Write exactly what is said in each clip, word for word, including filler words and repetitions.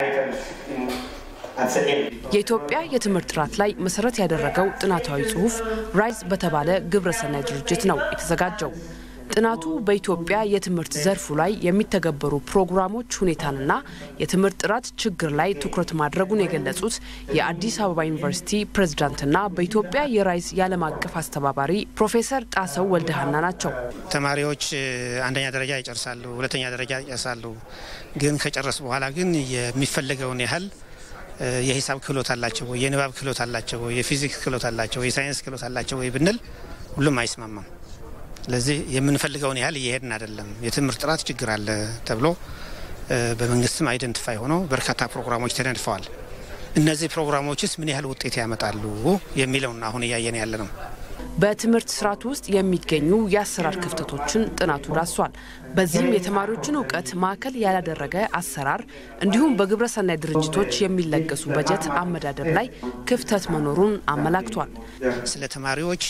የኢትዮጵያ የትምህርት ጥራት ላይ መሰረት ያደረገው ጥናታዊ ጽሁፍ ራይዝ በተባለ ግብረሰናይ ድርጅት ነው የተዘጋጀው። ጥናቱ በኢትዮጵያ የትምህርት ዘርፉ ላይ የሚተገበሩ ፕሮግራሞች ሁኔታንና የትምህርት ጥራት ችግር ላይ ትኩረት ማድረጉን የገለጹት የአዲስ አበባ ዩኒቨርሲቲ ፕሬዝዳንትና በኢትዮጵያ የራይዝ የዓለም አቀፍ አስተባባሪ ፕሮፌሰር ጣሰው ወልደሃና ናቸው። ተማሪዎች አንደኛ ደረጃ ይጨርሳሉ፣ ሁለተኛ ደረጃ ይጨርሳሉ። ግን ከጨረሱ በኋላ ግን የሚፈልገውን ያህል የሂሳብ ክህሎት አላቸው ወይ፣ የንባብ ክህሎት አላቸው ወይ፣ የፊዚክስ ክህሎት አላቸው ወይ፣ የሳይንስ ክህሎት አላቸው ወይ ብንል ሁሉም አይስማማም። ለዚህ የምንፈልገውን ያህል እየሄድን አይደለም። የትምህርት ጥራት ችግር አለ ተብሎ በመንግስትም አይደንቲፋይ ሆኖ በርካታ ፕሮግራሞች ተነድፈዋል። እነዚህ ፕሮግራሞችስ ምን ያህል ውጤት ያመጣሉ የሚለውና አሁን እያየን ያለ ነው። በትምህርት ስርዓት ውስጥ የሚገኙ የአሰራር ክፍተቶችን ጥናቱ ዳሷል። በዚህም የተማሪዎችን እውቀት ማዕከል ያላደረገ አሰራር እንዲሁም በግብረሰናይ ድርጅቶች የሚለገሱ በጀት አመዳደብ ላይ ክፍተት መኖሩን አመላክቷል። ስለ ተማሪዎች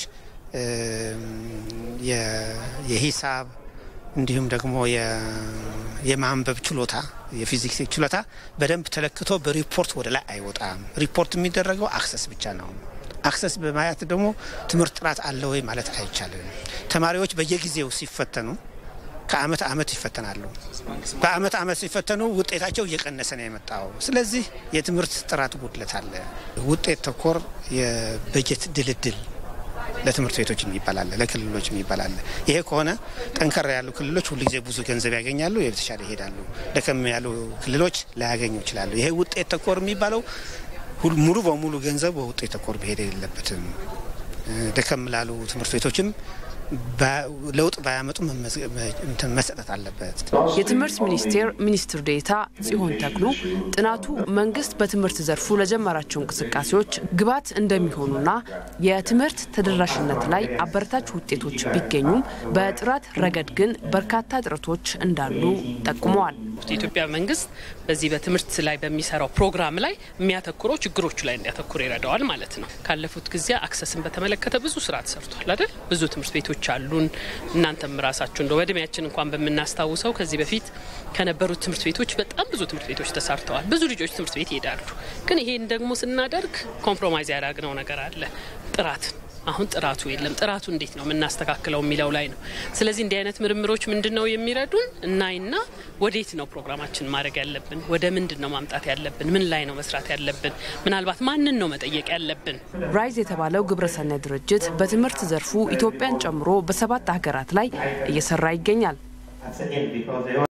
የሂሳብ እንዲሁም ደግሞ የማንበብ ችሎታ የፊዚክስ ችሎታ በደንብ ተለክቶ በሪፖርት ወደ ላይ አይወጣም። ሪፖርት የሚደረገው አክሰስ ብቻ ነው። አክሰስ በማየት ደግሞ ትምህርት ጥራት አለ ወይ ማለት አይቻልም። ተማሪዎች በየጊዜው ሲፈተኑ ከአመት አመት ይፈተናሉ። በአመት አመት ሲፈተኑ ውጤታቸው እየቀነሰ ነው የመጣው። ስለዚህ የትምህርት ጥራት ጉድለት አለ። ውጤት ተኮር የበጀት ድልድል ለትምህርት ቤቶች የሚባላል ለክልሎች የሚባላል። ይሄ ከሆነ ጠንከር ያሉ ክልሎች ሁሉ ጊዜ ብዙ ገንዘብ ያገኛሉ፣ የተሻለ ይሄዳሉ። ደከም ያሉ ክልሎች ላያገኙ ይችላሉ። ይሄ ውጤት ተኮር የሚባለው ሙሉ በሙሉ ገንዘብ በውጤት ተኮር በሄደ የለበትም። ደከም ላሉ ትምህርት ቤቶችም ለውጥ ባያመጡ መሰጠት አለበት። የትምህርት ሚኒስቴር ሚኒስትር ዴኤታ ጽዮን ተክሉ ጥናቱ መንግስት በትምህርት ዘርፉ ለጀመራቸው እንቅስቃሴዎች ግብዓት እንደሚሆኑና የትምህርት ተደራሽነት ላይ አበረታች ውጤቶች ቢገኙም በጥራት ረገድ ግን በርካታ ጥረቶች እንዳሉ ጠቁመዋል። የኢትዮጵያ መንግስት በዚህ በትምህርት ላይ በሚሰራው ፕሮግራም ላይ የሚያተኩረው ችግሮቹ ላይ እንዲያተኩር ይረዳዋል ማለት ነው። ካለፉት ጊዜ አክሰስን በተመለከተ ብዙ ስራ ተሰርቷል አይደል? ብዙ ትምህርት ቤቶች አሉን። እናንተም ራሳችሁ እንደው በእድሜያችን እንኳን በመናስተዋውሰው ከዚህ በፊት ከነበሩት ትምህርት ቤቶች በጣም ብዙ ትምህርት ቤቶች ተሰርተዋል። ብዙ ልጆች ትምህርት ቤት ይሄዳሉ። ግን ይሄን ደግሞ ስናደርግ ኮምፕሮማይዝ ያደረግነው ነገር አለ። ጥራት አሁን ጥራቱ የለም። ጥራቱ እንዴት ነው የምናስተካክለው የሚለው ላይ ነው። ስለዚህ እንዲህ አይነት ምርምሮች ምንድነው የሚረዱን እናይና ወዴት ነው ፕሮግራማችን ማድረግ ያለብን፣ ወደ ምንድነው ማምጣት ያለብን፣ ምን ላይ ነው መስራት ያለብን፣ ምናልባት ማንን ነው መጠየቅ ያለብን። ራይዝ የተባለው ግብረሰናይ ድርጅት በትምህርት ዘርፉ ኢትዮጵያን ጨምሮ በሰባት ሀገራት ላይ እየሰራ ይገኛል።